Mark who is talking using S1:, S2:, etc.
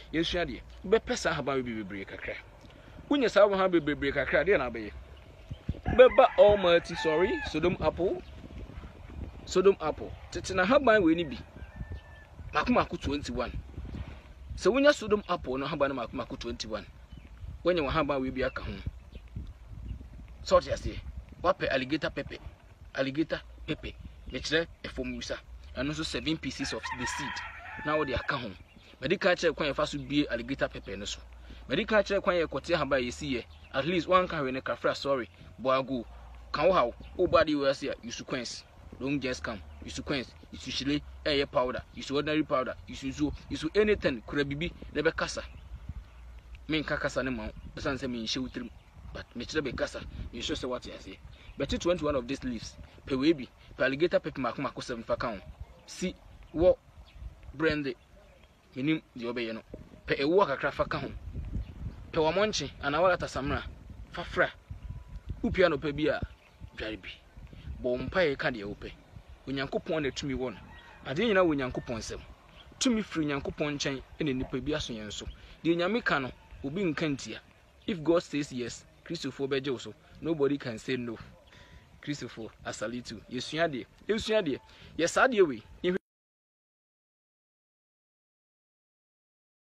S1: yesua de be pesa haban we bebre kakra unya sa haban bebre kakra de na be beba almighty sorry Sodom Apple tetina haban we ni bi makumako 21 so unya Sodom Apple no haban makumako 21 wanya wa haban we bi aka ho sort ya say wape alligator pepper me kire efom wusa and also 7 pieces of the seed now they aka ho medical check kwan fa so bie alligator pepper no so medical check kwan ye kote haban ye see at least one can we ne kafra sorry boago kan how body we say you sequence don't just come you sequence you shile air powder you ordinary powder you anything kura bibi na be kasa men kasa ne ma besan say me nhye wutrim but me kire be kasa you show say what you say but 21 of these leaves per we bi per alligator pepper makoma 7 fa kan si wo brand minim di obeye no pe ewo kakra fa ka ho pe wa monche ana wala tasamra fa fra upia no pe bia dware bi bo mpa e ka de ope onyankopon na tumi won ade nyina wo onyankopon sem tumi firi onyankopon nchen ene nipa bi aso yen so de nyame ka no obi nkantia if God says yes Christopher beje so nobody can say no Christopher asalitu yesua de yesua de yesade we